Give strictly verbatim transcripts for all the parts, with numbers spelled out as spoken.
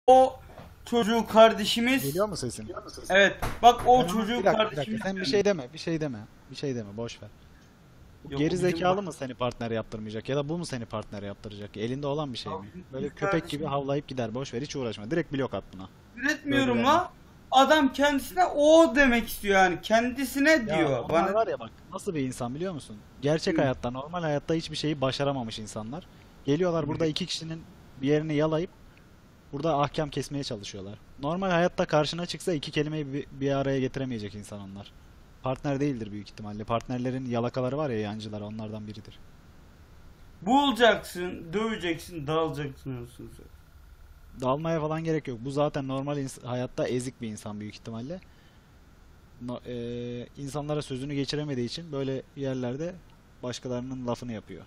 o çocuğu kardeşimiz. Geliyor mu sesin? Evet. Bak o Ben onu- çocuğu bir dakika, bir kardeşimiz. dakika. Sen bir şey deme, bir şey deme. Bir şey deme, boş ver. Bu Yok, geri bizim zekalı bak- mı seni partner yaptırmayacak ya da bu mu seni partner yaptıracak? Elinde olan bir şey mi? Abi, Böyle biz köpek gibi kardeşim- havlayıp gider, boş ver, hiç uğraşma. Direkt blok at buna. Üretmiyorum Böyle la. Adam kendisine o demek istiyor yani. Kendisine Ya diyor. onlar Bana var ya, bak nasıl bir insan biliyor musun? Gerçek Hı. hayatta, normal hayatta hiçbir şeyi başaramamış insanlar. Geliyorlar burada iki kişinin bir yerini yalayıp burada ahkam kesmeye çalışıyorlar. Normal hayatta karşına çıksa iki kelimeyi bir, bir araya getiremeyecek insan onlar. Partner değildir büyük ihtimalle. Partnerlerin yalakaları var ya, yancılar, onlardan biridir. bulacaksın, döveceksin, dalacaksın olsun sen. Dalmaya falan gerek yok. Bu zaten normal ins- hayatta ezik bir insan büyük ihtimalle. No, eee, insanlara sözünü geçiremediği için böyle yerlerde başkalarının lafını yapıyor.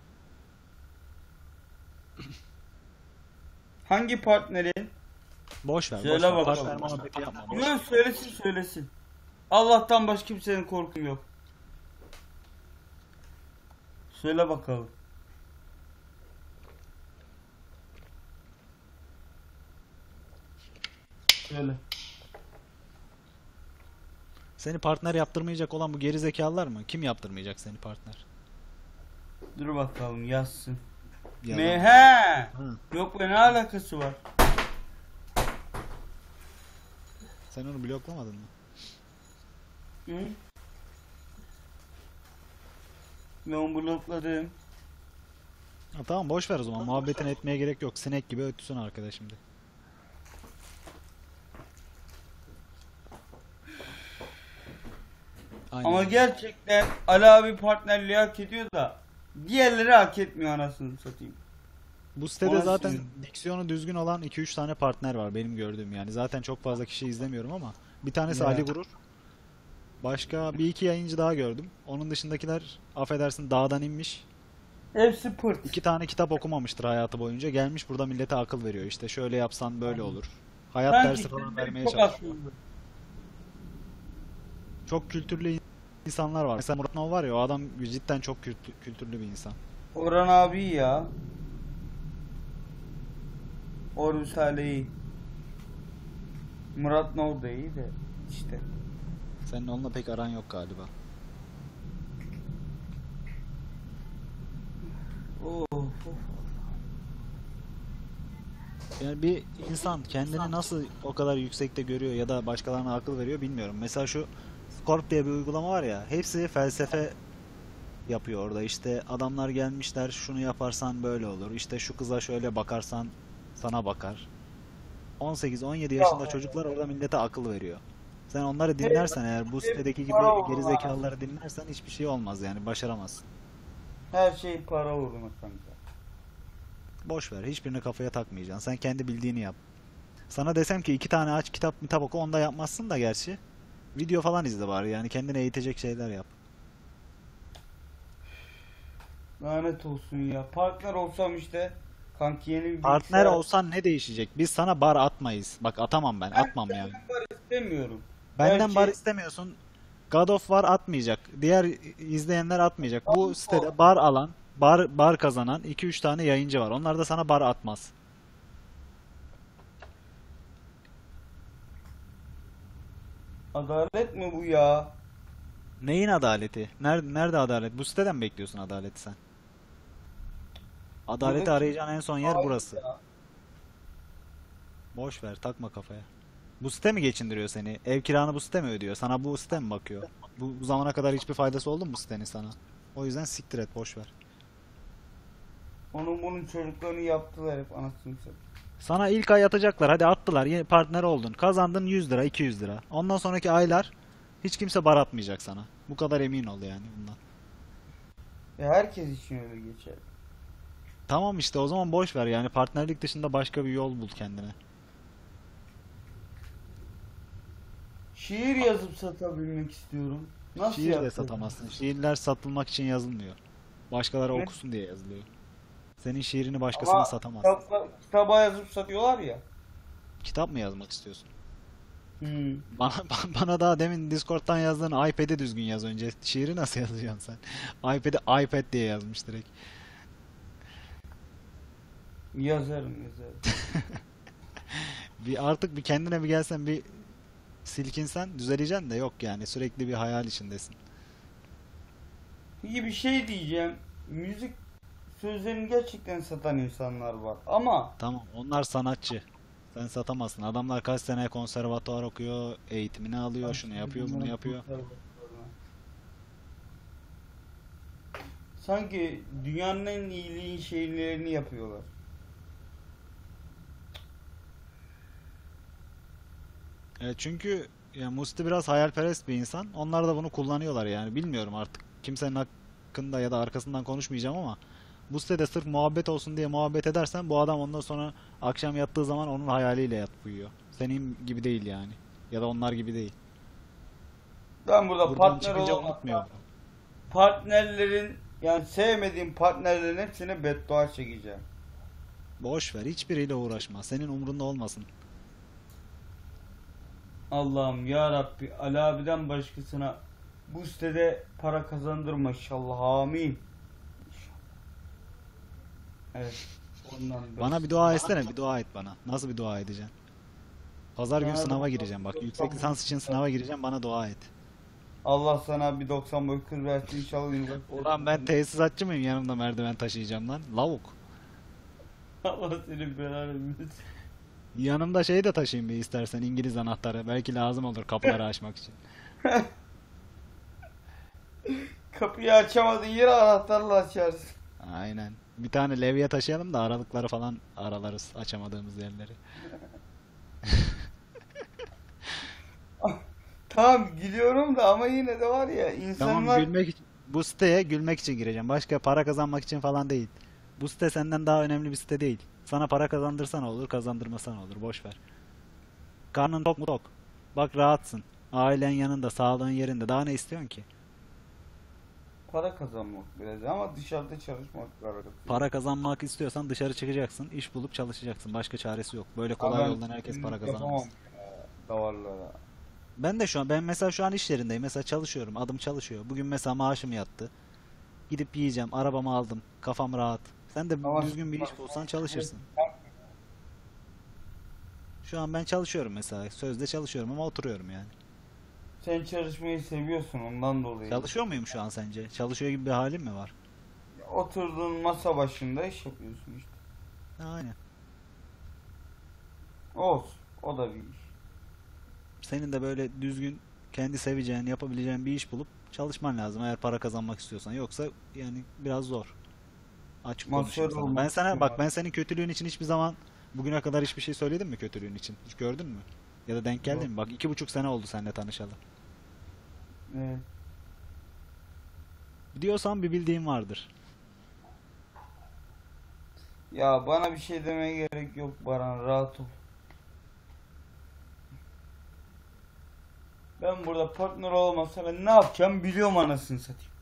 Hangi partneri? Boş ver, boş Söyle ver. bakalım. Partner muhabbeti yapma. Boş Yok, ver. söylesin söylesin. Allah'tan başka kimsenin korkum yok. Söyle bakalım. Söyle. Seni partner yaptırmayacak olan bu gerizekalılar mı? Kim yaptırmayacak seni partner? Dur bakalım yazsın. Yalan. Me he. Hı. Yok be, ne alakası var? Sen onu bloklamadın mı? Hı? Ben blokladım. Ha, tamam, boş ver o zaman. Muhabbetini etmeye gerek yok. Sinek gibi ötüsün arkadaş şimdi. Aynen. Ama gerçekten Ali abi partnerliği hak ediyor da diğerleri hak etmiyor, anasını satayım. Bu sitede Orası- zaten diksiyonu düzgün olan iki üç tane partner var benim gördüğüm yani. Zaten çok fazla kişi izlemiyorum ama bir tanesi Ya. Ali Gurur. Başka bir iki yayıncı daha gördüm. Onun dışındakiler affedersin dağdan inmiş. Hepsi pırt. İki tane kitap okumamıştır hayatı boyunca. Gelmiş burada millete akıl veriyor. İşte şöyle yapsan böyle olur. Hayat Sanki dersi falan kendileri vermeye çok çalışıyor. akıllı. Çok kültürlü insanlar var. Mesela Murat Nol var ya, o adam cidden çok kültü- kültürlü bir insan. Orhan abi ya. Orhun Salih'i. Murat Nor da iyi de işte. Senin onunla pek aran yok galiba. Of, of. Yani bir insan kendini nasıl o kadar yüksekte görüyor ya da başkalarına akıl veriyor bilmiyorum. Mesela şu Scorp diye bir uygulama var ya, hepsi felsefe yapıyor orada. İşte adamlar gelmişler, şunu yaparsan böyle olur. İşte şu kıza şöyle bakarsan sana bakar. on sekiz on yedi yaşında çocuklar orada millete akıl veriyor. Sen onları dinlersen eğer, bu sitedeki gibi gerizekalıları dinlersen hiçbir şey olmaz yani, başaramazsın. Her şey para uğruna kanka. Boş ver, hiçbirini kafaya takmayacaksın. Sen kendi bildiğini yap. Sana desem ki iki tane aç kitap kitap oku, onda yapmazsın da gerçi. Video falan izle bari, yani kendini eğitecek şeyler yap. Lanet olsun ya. Partner olsam işte kanki yeni bir Partner bilgisayar- olsan ne değişecek? Biz sana bar atmayız. Bak atamam ben, atmam yani. Ben istemiyorum. Benden Belki- bar istemiyorsun. God of War atmayacak. Diğer izleyenler atmayacak. Bu sitede bar alan, bar bar kazanan iki üç tane yayıncı var. Onlar da sana bar atmaz. Adalet mi bu ya? Neyin adaleti? Nerede, nerede adalet? Bu siteden mi bekliyorsun adaleti sen? Adaleti Buradaki- arayacağın en son yer Hayır burası. ya. Boş ver, takma kafaya. Bu site mi geçindiriyor seni? Ev kiranı bu site mi ödüyor? Sana bu site mi bakıyor? Bu, bu zamana kadar hiçbir faydası oldu mu bu sitenin sana? O yüzden siktir et, boş ver. Onun bunun çocuklarını yaptılar hep, anasını satayım. Sana ilk ay atacaklar. Hadi attılar. Yeni partner oldun. Kazandın yüz lira, iki yüz lira. Ondan sonraki aylar hiç kimse bar atmayacak sana. Bu kadar emin ol yani bundan. Ya herkes için öyle geçer. Tamam işte, o zaman boş ver yani, partnerlik dışında başka bir yol bul kendine. Şiir yazıp satabilmek istiyorum. Nasıl Şiir de yapacağız? satamazsın. Şiirler satılmak için yazılmıyor. Başkaları Ne? okusun diye yazılıyor. Senin şiirini başkasına Ama satamazsın. kitapla, kitaba yazıp satıyorlar ya. Kitap mı yazmak istiyorsun? Hmm. Bana, bana daha demin Discord'dan yazdığın iPad'e düzgün yaz önce. Şiiri nasıl yazacaksın sen? iPad'e iPad diye yazmış direkt. Yazarım yazarım. Bir artık bir kendine bir gelsen, bir silkinsen düzeleceksin de yok yani, sürekli bir hayal içindesin. Peki bir şey diyeceğim. Müzik sözlerini gerçekten satan insanlar var. Ama Tamam, onlar sanatçı. Sen satamazsın. Adamlar kaç sene konservatuvar okuyor, eğitimini alıyor, şunu yapıyor, bunu yapıyor. sanki dünyanın en iyiliğin şeylerini yapıyorlar. E çünkü ya Musti biraz hayalperest bir insan. Onlar da bunu kullanıyorlar yani. Bilmiyorum artık. Kimsenin hakkında ya da arkasından konuşmayacağım ama Musti de sırf muhabbet olsun diye muhabbet edersen, bu adam ondan sonra akşam yattığı zaman onun hayaliyle yatıp uyuyor. Senin gibi değil yani. Ya da onlar gibi değil. Ben burada Buradan partner çıkınca olamam. unutmuyor. Partnerlerin yani sevmediğim partnerlerin hepsine beddua çekeceğim. Boş ver. Hiçbiriyle uğraşma. Senin umrunda olmasın. Allah'ım ya Rabbi Ali abiden başkasına bu sitede para kazandırma inşallah. Amin. Evet. Ondan Bana bir dua etsene. Bir dua et bana. Nasıl bir dua edeceksin? Pazar günü sınava gireceğim. Bak, yüksek lisans için sınava gireceğim. Bana dua et. Allah sana bir doksan boy kız versin inşallah üniversite. Ulan ben tesisatçı mıyım, yanımda merdiven taşıyacağım lan? Lavuk. Allah senin belanı versin. Yanımda şey de taşıyayım bir istersen, İngiliz anahtarı. Belki lazım olur kapıları açmak için. Kapıyı açamadın yere anahtarla açarsın. Aynen. Bir tane levye taşıyalım da aralıkları falan aralarız, açamadığımız yerleri. Tamam gülüyorum da ama yine de var ya Tamam, insanlar gülmek için. Bu siteye gülmek için gireceğim. Başka para kazanmak için falan değil. Bu site senden daha önemli bir site değil. Sana para kazandırsan olur, kazandırmasan olur. Boş ver. Karnın tok mu, tok. Bak, rahatsın. Ailen yanında, sağlığın yerinde. Daha ne istiyorsun ki? para kazanmak biraz ama dışarıda çalışmak var. Para kazanmak istiyorsan dışarı çıkacaksın, iş bulup çalışacaksın. Başka çaresi yok. Böyle Ama kolay ben yoldan herkes para günlük yapamam kazanamaz. ya, davarlara. Ben de şu an, ben mesela şu an iş yerindeyim. Mesela çalışıyorum. Adım çalışıyor. Bugün mesela maaşım yattı. Gidip yiyeceğim. Arabamı aldım. Kafam rahat. Sen de Ama düzgün bir iş bulsan çalışırsın. Şu an ben çalışıyorum mesela. Sözde çalışıyorum ama oturuyorum yani. sen çalışmayı seviyorsun ondan dolayı. Çalışıyor muyum şu an sence? Çalışıyor gibi bir halim mi var? Oturduğun masa başında iş yapıyorsun işte. Aynen. Olsun. O da bir iş. Senin de böyle düzgün, kendi seveceğin, yapabileceğin bir iş bulup çalışman lazım eğer para kazanmak istiyorsan. Yoksa yani biraz zor. Açık Masör konuşayım sana. Ben olmak sana bak, istiyorum. ben senin kötülüğün için hiçbir zaman bugüne kadar hiçbir şey söyledim mi kötülüğün için? Hiç gördün mü? Ya da denk geldin Yok. mi? Bak, iki buçuk sene oldu seninle tanışalı. Evet. Diyorsan bir bildiğin vardır. Ya bana bir şey demeye gerek yok Baran rahat ol. Ben burada partner olmasa ben ne yapacağım biliyorum anasını satayım.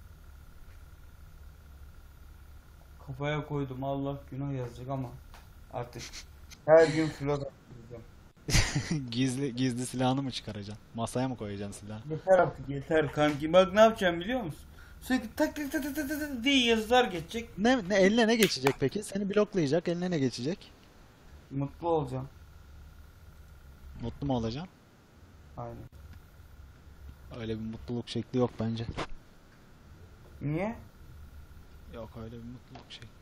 Kafaya koydum Allah günah yazacak ama artık her gün flört atacağım. Gizli gizli silahını mı çıkaracaksın? Masaya mı koyacaksın silahı? Yeter artık yeter kanki. Bak ne yapacağım biliyor musun? Sürekli tak tak tak tak tak tak tak diye yazılar geçecek. Ne, ne eline ne geçecek peki? Seni bloklayacak, eline ne geçecek? Mutlu olacağım. Mutlu mu olacaksın? Aynen. Öyle bir mutluluk şekli yok bence. Niye? Yok, öyle bir mutluluk şekli.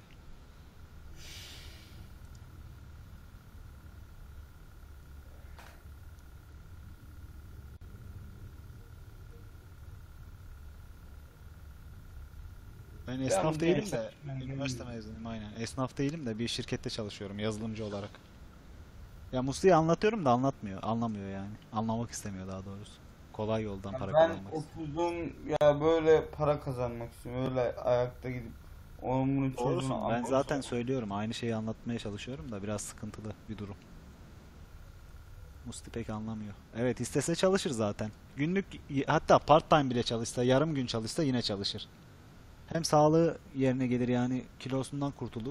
Ben Ben esnaf bu değilim gençler de, ben üniversite gelmiyorum. mezunuyum aynen. Esnaf değilim de bir şirkette çalışıyorum yazılımcı olarak. Ya Muslu'ya anlatıyorum da anlatmıyor, anlamıyor yani. Anlamak istemiyor daha doğrusu. Kolay yoldan Ya para ben kazanmak istiyor. oturdum ya böyle para kazanmak istiyorum. Öyle ayakta gidip onun bunun çocuğunu Doğrusun. Ben almak zaten söylüyorum, aynı şeyi anlatmaya çalışıyorum da biraz sıkıntılı bir durum. Musti pek anlamıyor. Evet, istese çalışır zaten. Günlük, hatta part time bile çalışsa, yarım gün çalışsa yine çalışır. Hem sağlığı yerine gelir yani, kilosundan kurtulur.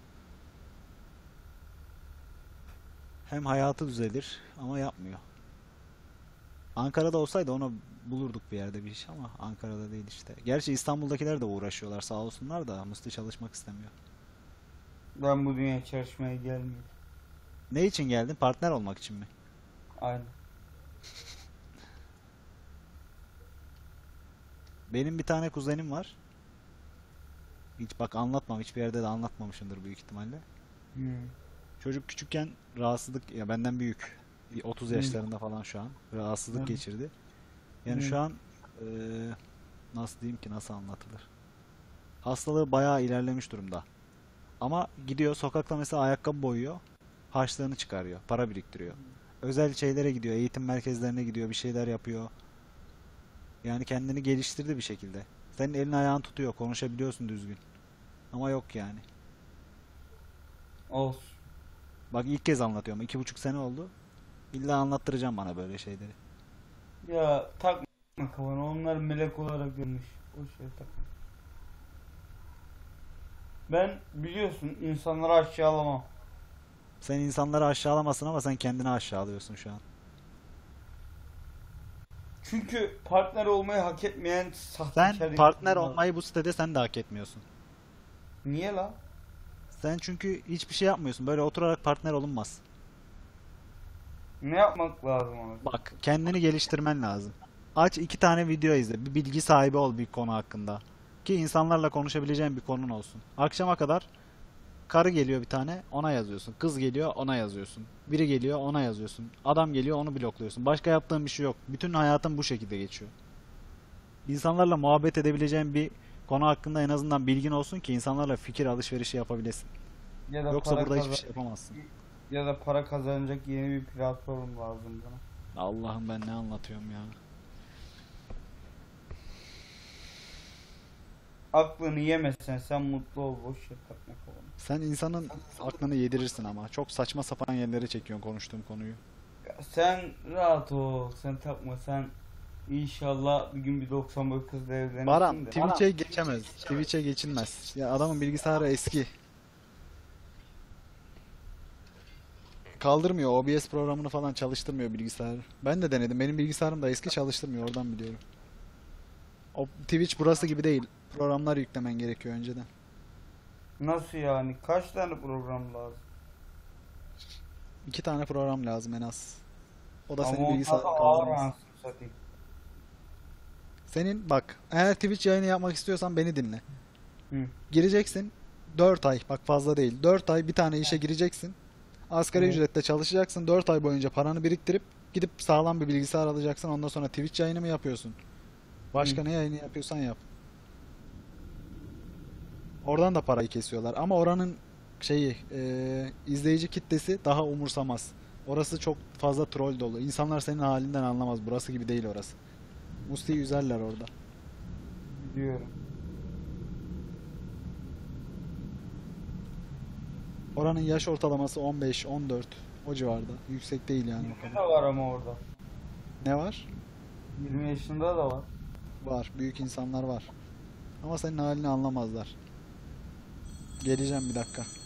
Hem hayatı düzelir ama yapmıyor. Ankara'da olsaydı ona bulurduk bir yerde bir iş ama Ankara'da değil işte. Gerçi İstanbul'dakiler de uğraşıyorlar sağ olsunlar da Musti çalışmak istemiyor. Ben bu dünyaya çalışmaya gelmiyorum. Ne için geldin? Partner olmak için mi? Aynen. Benim bir tane kuzenim var. Hiç bak anlatmam. Hiçbir yerde de anlatmamışımdır büyük ihtimalle. Hmm. Çocuk küçükken rahatsızlık ya benden büyük. otuz Hmm. yaşlarında falan şu an. Rahatsızlık Hmm. geçirdi. Yani Hmm. şu an eee, nasıl diyeyim ki nasıl anlatılır? Hastalığı bayağı ilerlemiş durumda. Ama gidiyor sokakta mesela ayakkabı boyuyor. Harçlığını çıkarıyor. Para biriktiriyor. Özel şeylere gidiyor. Eğitim merkezlerine gidiyor. Bir şeyler yapıyor. Yani kendini geliştirdi bir şekilde. Senin elin ayağın tutuyor. Konuşabiliyorsun düzgün. Ama yok yani. Olsun. Bak ilk kez anlatıyorum. İki buçuk sene oldu. İlla anlattıracağım bana böyle şeyleri. Ya takma kafana. Onlar melek olarak görmüş. O şey takma. Ben biliyorsun insanları aşağılamam. Sen insanları aşağılamasın ama sen kendini aşağılıyorsun şu an. Çünkü partner olmayı hak etmeyen Sen sahtekar partner insanlar. olmayı bu sitede sen de hak etmiyorsun. Niye la? Sen çünkü hiçbir şey yapmıyorsun. Böyle oturarak partner olunmaz. Ne yapmak lazım abi? Bak, kendini geliştirmen lazım. Aç iki tane video izle. Bir bilgi sahibi ol bir konu hakkında. Ki insanlarla konuşabileceğin bir konun olsun. Akşama kadar karı geliyor bir tane, ona yazıyorsun. Kız geliyor, ona yazıyorsun. Biri geliyor, ona yazıyorsun. Adam geliyor, onu blokluyorsun. Başka yaptığın bir şey yok. Bütün hayatın bu şekilde geçiyor. İnsanlarla muhabbet edebileceğin bir konu hakkında en azından bilgin olsun ki insanlarla fikir alışverişi yapabilesin. Ya da Yoksa para burada hiçbir kazan şey yapamazsın. ya da para kazanacak yeni bir platform lazım bana. Allah'ım ben ne anlatıyorum ya. Aklını yemesen sen mutlu ol, boş ver, takma kafana. Sen insanın aklını yedirirsin ama. Çok saçma sapan yerlere çekiyorsun konuştuğum konuyu. Ya sen rahat ol, sen takma, sen inşallah bir gün bir doksan boy kızla evlenirsin Baran, de. Twitch'e geçemez. Twitch'e geçilmez. Ya adamın bilgisayarı eski. Kaldırmıyor. O B S programını falan çalıştırmıyor bilgisayar. Ben de denedim. Benim bilgisayarım da eski çalıştırmıyor. Oradan biliyorum. O Twitch burası gibi değil. Programlar yüklemen gerekiyor önceden. Nasıl yani? Kaç tane program lazım? İki tane program lazım en az. O da Ama senin onlar bilgisayarın da ağır kaldırmaz. anasını satayım. Senin bak, eğer Twitch yayını yapmak istiyorsan beni dinle. Hı. Gireceksin. dört ay, bak fazla değil. dört ay bir tane işe gireceksin. Asgari Evet. ücretle çalışacaksın. dört ay boyunca paranı biriktirip gidip sağlam bir bilgisayar alacaksın. Ondan sonra Twitch yayını mı yapıyorsun? Başka Hı. ne yayını yapıyorsan yap. Oradan da parayı kesiyorlar. Ama oranın şeyi eee, izleyici kitlesi daha umursamaz. Orası çok fazla troll dolu. İnsanlar senin halinden anlamaz. Burası gibi değil orası. Musti'yi üzerler orada. Biliyorum. Oranın yaş ortalaması on beş on dört o civarda. Yüksek değil yani o yirmi kadar. de var ama orada. Ne var? yirmi yaşında da var. Var. Büyük insanlar var. Ama senin halini anlamazlar. Geleceğim bir dakika.